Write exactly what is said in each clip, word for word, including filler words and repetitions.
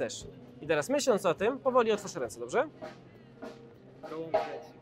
chcesz. I teraz myśląc o tym, powoli otwórz ręce, dobrze? Gołąb leci.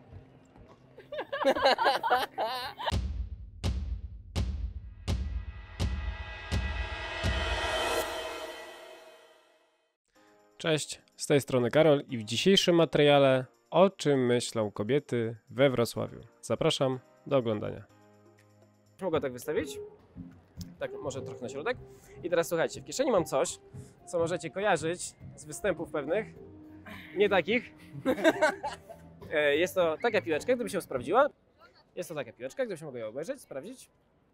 Cześć, z tej strony Karol i w dzisiejszym materiale o czym myślą kobiety we Wrocławiu. Zapraszam do oglądania. Mogę tak wystawić? Tak, może trochę na środek. I teraz słuchajcie, w kieszeni mam coś, co możecie kojarzyć z występów pewnych, nie takich. Jest to taka piłeczka, gdyby się sprawdziła. Jest to taka piłeczka, gdybyśmy mogli ją obejrzeć, sprawdzić.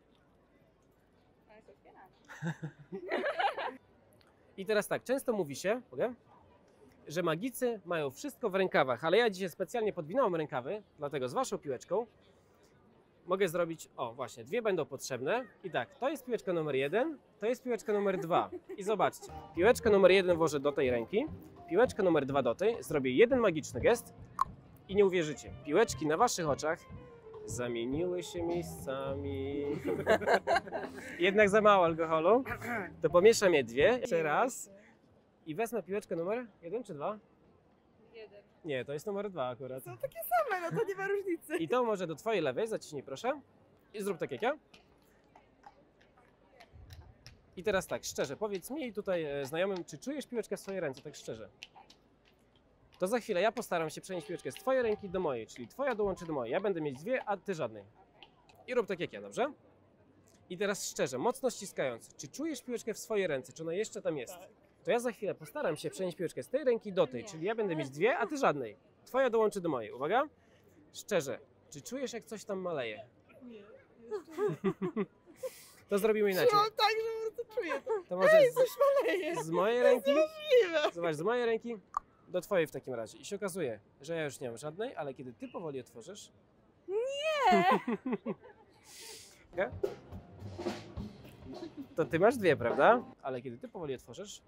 I teraz tak, często mówi się, mogę? Że magicy mają wszystko w rękawach, ale ja dzisiaj specjalnie podwinąłem rękawy, dlatego z waszą piłeczką mogę zrobić, o właśnie, dwie będą potrzebne. I tak, to jest piłeczka numer jeden, to jest piłeczka numer dwa. I zobaczcie, piłeczkę numer jeden włożę do tej ręki, piłeczkę numer dwa do tej, zrobię jeden magiczny gest i nie uwierzycie, piłeczki na waszych oczach zamieniły się miejscami. Jednak za mało alkoholu, to pomieszam je dwie, jeszcze raz i wezmę piłeczkę numer jeden czy dwa? Jeden. Nie, to jest numer dwa akurat. Są takie same, no to nie ma różnicy. I to może do twojej lewej, zaciśnij proszę. I zrób tak jak ja. I teraz tak, szczerze, powiedz mi tutaj e, znajomym, czy czujesz piłeczkę w swojej ręce, tak szczerze? To za chwilę ja postaram się przenieść piłeczkę z twojej ręki do mojej, czyli twoja dołączy do mojej. Ja będę mieć dwie, a ty żadnej. I rób tak jak ja, dobrze? I teraz szczerze, mocno ściskając, czy czujesz piłeczkę w swojej ręce, czy ona jeszcze tam jest? Tak. To ja za chwilę postaram się przenieść piłeczkę z tej ręki do tej, czyli ja będę mieć dwie, a ty żadnej. Twoja dołączy do mojej. Uwaga. Szczerze, czy czujesz, jak coś tam maleje? Nie. To zrobimy inaczej. Czułam tak, że po prostu czuję to. To może Ej, z, coś maleje. z mojej ręki, Możliwe. zobacz, z mojej ręki do twojej w takim razie. I się okazuje, że ja już nie mam żadnej, ale kiedy ty powoli otworzysz... Nie! Okay? To ty masz dwie, prawda? Ale kiedy ty powoli otworzysz,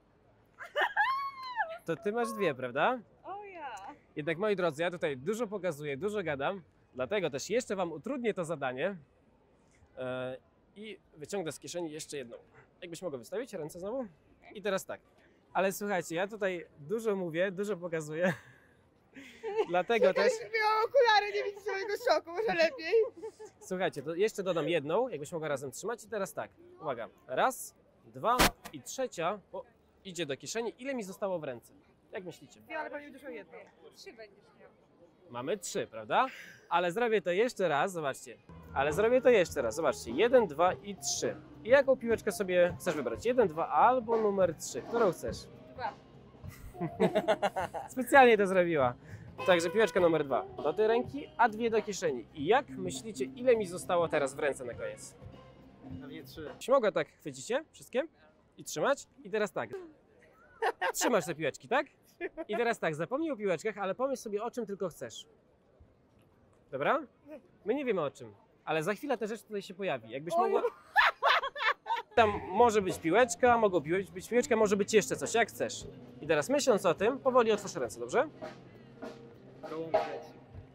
to ty masz dwie, prawda? O ja. Jednak moi drodzy, ja tutaj dużo pokazuję, dużo gadam, dlatego też jeszcze wam utrudnię to zadanie yy, i wyciągnę z kieszeni jeszcze jedną. Jakbyś mogła wystawić ręce znowu? I teraz tak. Ale słuchajcie, ja tutaj dużo mówię, dużo pokazuję, dlatego też... Miałam okulary, nie widzicie mojego szoku, może lepiej? Słuchajcie, to jeszcze dodam jedną, jakbyś mogła razem trzymać. I teraz tak, uwaga, raz, dwa i trzecia o, idzie do kieszeni. Ile mi zostało w ręce? Jak myślicie? Nie, ale pewnie dużo jedną. Trzy będziesz miał. Mamy trzy, prawda? Ale zrobię to jeszcze raz, zobaczcie. Ale zrobię to jeszcze raz, zobaczcie. Jeden, dwa i trzy. I jaką piłeczkę sobie chcesz wybrać? Jeden, dwa albo numer trzy. Którą chcesz? Dwa. Specjalnie to zrobiła. Także piłeczka numer dwa do tej ręki, a dwie do kieszeni. I jak myślicie, ile mi zostało teraz w ręce na koniec? Pewnie trzy. Czy mogę tak, chwycicie wszystkie i trzymać? I teraz tak, trzymasz te piłeczki, tak? I teraz tak, zapomnij o piłeczkach, ale pomyśl sobie, o czym tylko chcesz. Dobra? My nie wiemy o czym, ale za chwilę ta rzecz tutaj się pojawi. Jakbyś mogła... Tam może być piłeczka, mogą być piłeczka, może być jeszcze coś, jak chcesz. I teraz myśląc o tym, powoli otwórz ręce, dobrze? Gołąb leci.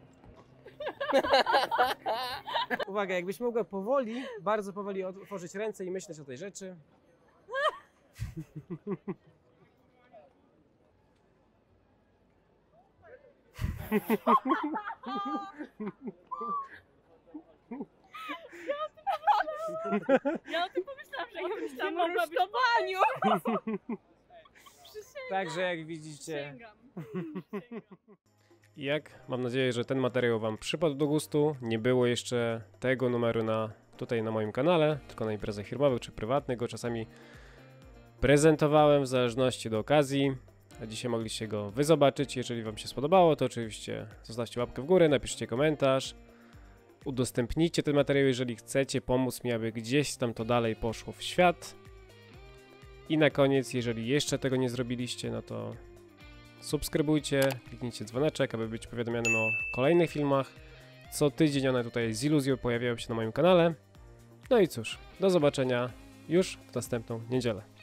Uwaga, jakbyś mogła powoli, bardzo powoli otworzyć ręce i myśleć o tej rzeczy. Ja o tym pomyślałam, że ja już tam mogła być w baniu. Także jak widzicie... I jak? Mam nadzieję, że ten materiał wam przypadł do gustu. Nie było jeszcze tego numeru na, tutaj na moim kanale, tylko na imprezach firmowych czy prywatnych go czasami prezentowałem w zależności do okazji. A dzisiaj mogliście go wy zobaczyć. Jeżeli wam się spodobało, to oczywiście zostawcie łapkę w górę, napiszcie komentarz. Udostępnijcie ten materiał, jeżeli chcecie pomóc mi, aby gdzieś tam to dalej poszło w świat. I na koniec, jeżeli jeszcze tego nie zrobiliście, no to subskrybujcie, kliknijcie dzwoneczek, aby być powiadomionym o kolejnych filmach. Co tydzień one tutaj z iluzją pojawiają się na moim kanale. No i cóż, do zobaczenia już w następną niedzielę.